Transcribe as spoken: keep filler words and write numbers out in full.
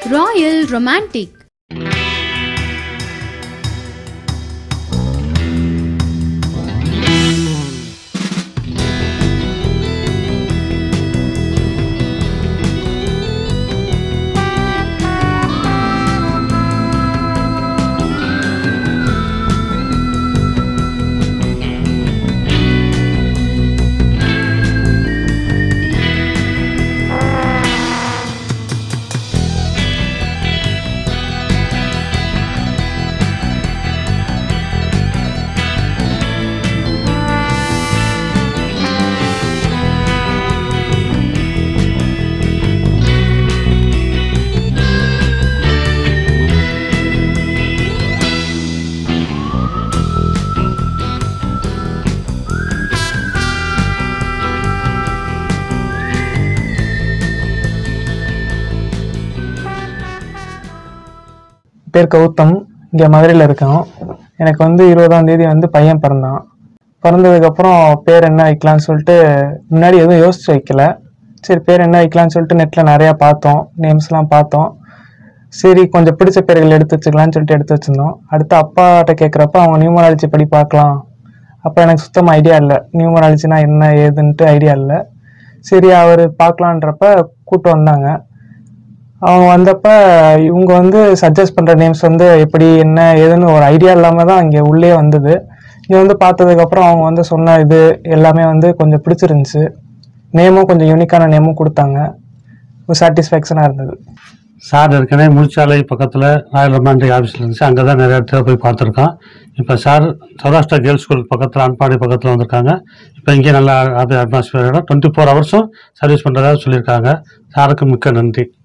Royal Romantic. பேர் கௌதம். இங்கே மதுரையில் இருக்கோம். எனக்கு வந்து இருபதாம் தேதி வந்து பையன் பிறந்தான். பிறந்ததுக்கப்புறம் பேர் என்ன வைக்கலான்னு சொல்லிட்டு முன்னாடி எதுவும் யோசிச்சு வைக்கல. சரி பேர் என்ன வைக்கலான்னு சொல்லிட்டு நெட்டில் நிறையா பார்த்தோம், நேம்ஸ்லாம் பார்த்தோம். சரி கொஞ்சம் பிடிச்ச பேர்கள் எடுத்து வச்சுக்கலான்னு சொல்லிட்டு எடுத்து வச்சுருந்தோம். அடுத்து அப்பாட்ட கேட்குறப்ப அவங்க நியூமராலஜி படி பார்க்கலாம். அப்போ எனக்கு சுத்தமாக ஐடியா இல்லை, நியூமராலஜினா என்ன ஏதுன்ட்டு ஐடியா இல்லை. சரி அவர் பார்க்கலான்றப்ப கூப்பிட்டு வந்தாங்க. அவங்க வந்தப்ப இவங்க வந்து சஜஸ்ட் பண்ணுற நேம்ஸ் வந்து எப்படி என்ன ஏதுன்னு ஒரு ஐடியா இல்லாமல் தான் இங்கே உள்ளே வந்தது. இங்கே வந்து பார்த்ததுக்கப்புறம் அவங்க வந்து சொன்ன இது எல்லாமே வந்து கொஞ்சம் பிடிச்சிருந்துச்சு. நேமும் கொஞ்சம் யூனிக்கான நேமும் கொடுத்தாங்க. ஒரு சாட்டிஸ்ஃபேக்ஷனாக இருந்தது. சார் ஏற்கனவே முனிச்சாலை பக்கத்தில் ராயல் ரொமான்டிக் ஆஃபீஸில் இருந்துச்சு. அங்கே தான் நிறைய இடத்துல போய் பார்த்துருக்கோம். இப்போ சார் சௌராஷ்டிரா கேர்ள்ஸ் ஸ்கூல் பக்கத்தில் அன்பாடி பக்கத்தில் வந்திருக்காங்க. இப்போ இங்கே நல்லா ஹாப்பி அட்மாஸ்பியரோட டுவெண்ட்டி ஃபோர் ஹவர்ஸும் சர்வீஸ் பண்ணுறதா சொல்லியிருக்காங்க. சாருக்கு மிக்க நன்றி.